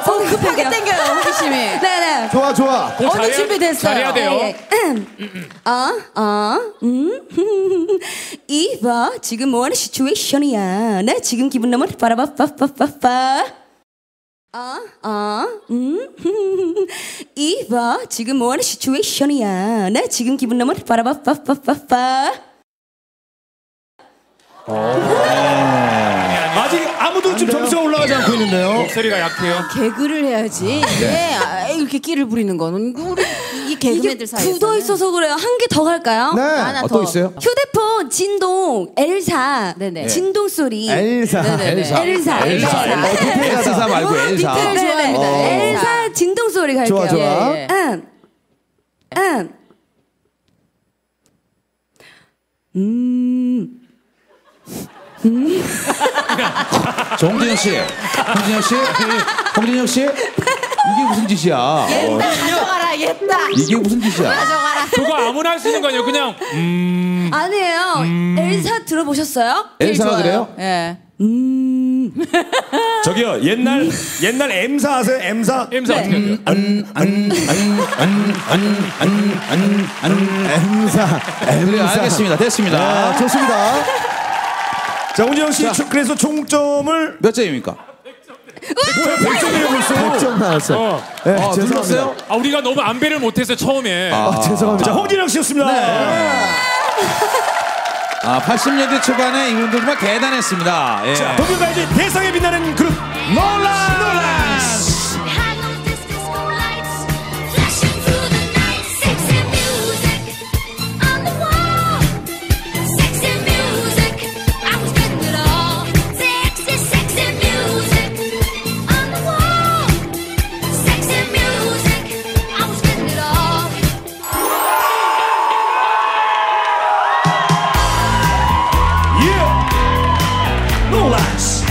손 급하게 땡겨요, 호기심이. 네네. 좋아, 좋아. 어느 준비됐어요? 잘해야 돼요. 이봐, 지금 뭐하는 시츄에이션이야. 나 지금 기분 너무 빠라바빠빠빠빠. 이봐, 지금 뭐하는 시츄에이션이야. 나 지금 기분 너무 빠라바빠빠빠빠. 아직 아무도 지금 점수가 올라가지 않고 있는데요. 목소리가 약해요. 개그를 해야지. 이렇게 끼를 부리는 거는 우리 이 개그맨들 사이에서 굳어 있어서 그래요. 한 개 더 갈까요? 네. 하나 또 있어요? 휴대폰 진동 엘사. 네네. 진동 소리. 엘사. 엘사. 엘사 말고 엘사. 디테일 좋아합니다. 엘사 진동 소리 갈게요. 좋아, 좋아. 홍진영 씨, 홍진영 씨, 이게 무슨 짓이야? 가져가라, 옛다. 이게 무슨 짓이야? 가져가라. 그거 아무나 할 수 있는 거 아니에요? 그냥 아니에요. 엘사 들어보셨어요? 엘사가 그래요? 예. 저기요, 옛날 M사 아세요? M사? M사 어떻게 해요? M사. 그래, 알겠습니다. 됐습니다. 네, 좋습니다. 자, 홍진영 씨, 그래서 총점을 몇 점입니까? 뭐야, 100점이에요 벌써. 100점 나왔어요. 네, 죄송합니다. 눌렀어요? 우리가 너무 안배를 못해서 처음에. 죄송합니다. 자, 홍진영 씨였습니다. 80년대 초반에 이분들 정말 대단했습니다. 예. 자, 동료가요제 대상에 빛나는 그룹 놀란스. 놀란스.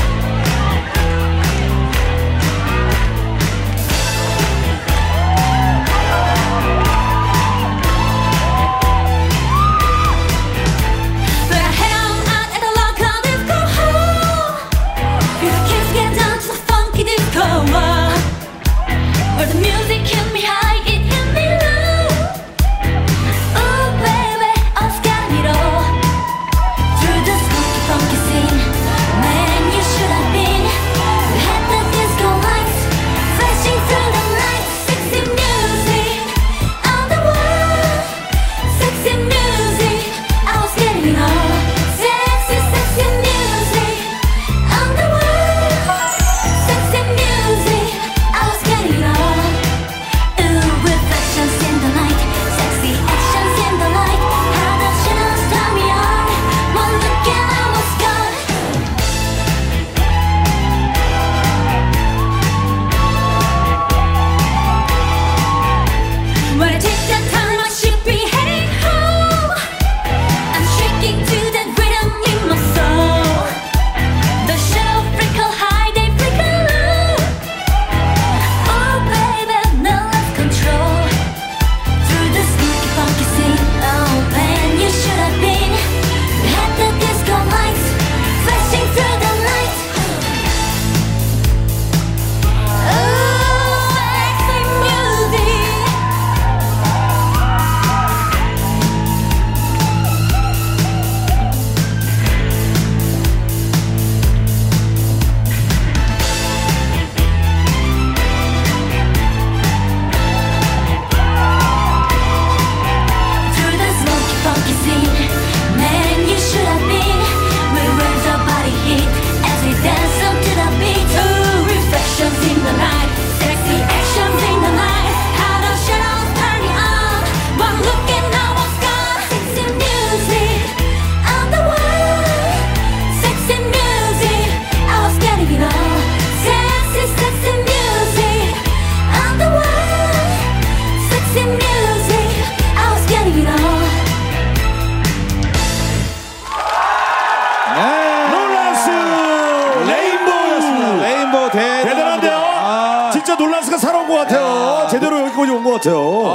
놀란스가 살아온 것 같아요. 제대로 여기까지 온 것 같아요.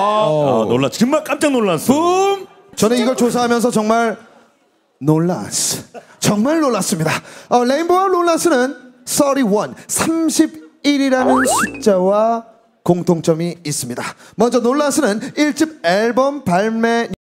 놀라 정말 깜짝 놀랐어. 저는 이걸 조사하면서 정말 놀랐습니다. 레인보우 롤란스는 31 1이라는 숫자와 공통점이 있습니다. 먼저 놀란스는 1집 앨범 발매